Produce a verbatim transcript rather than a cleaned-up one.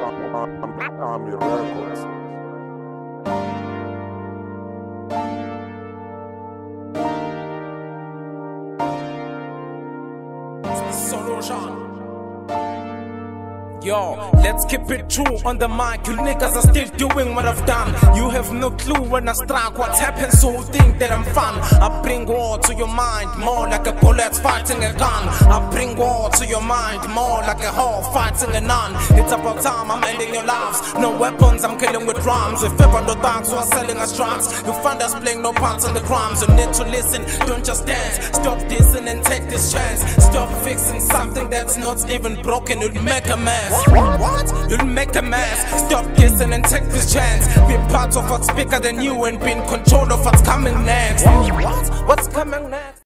Army Records. Solution. Yo, let's keep it true on the mic. You niggas are still doing what I've done. You have no clue when I strike what happens, so you think that I'm fun. I bring war to your mind, more like a bullet fighting a gun. I bring war to your mind, more like a whore fighting a nun. It's about time I'm ending your lives. No weapons, I'm killing with drums. If ever no thugs who are selling us drugs, you find us playing no parts in the crimes. You need to listen, don't just dance. Stop dissing and take this chance. Stop fixing something that's not even broken. You'll make a mess. What? You'll make a mess. Stop kissing and take this chance. Be part of what's bigger than you and be in control of what's coming next. What? What's coming next?